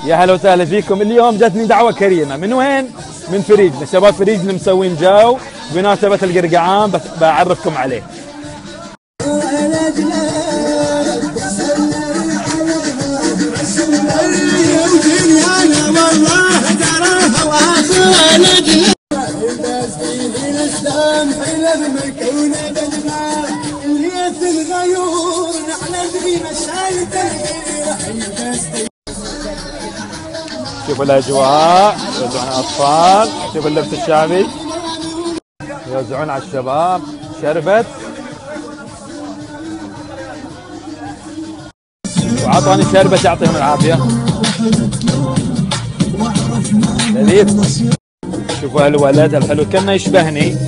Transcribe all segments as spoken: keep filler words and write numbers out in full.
يا هلا وسهلا فيكم. اليوم جاتني دعوة كريمة. من وين؟ من فريقنا، شباب فريقنا مسوين جو بمناسبة القرقعان، بس بعرفكم عليه. شوفوا الاجواء، يوزعون على الاطفال، شوفوا اللبس الشعبي، يوزعون على الشباب شربت، وعطوني شربت يعطيهم العافيه. لذيذ. شوفوا هالولد الحلو كانه يشبهني.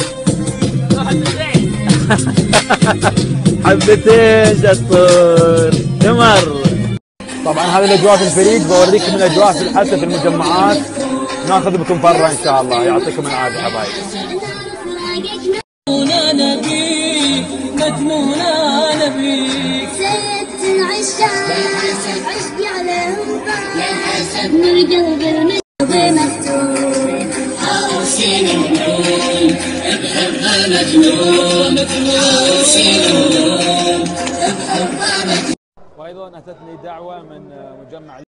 حبتين شطور تمر. طبعا هذه الاجواء في الفريق، بوريكم الاجواء في الحسا في المجمعات، ناخذ بكم فره ان شاء الله. يعطيكم العافيه حبايبي. وايضا اتتني دعوه من مجمع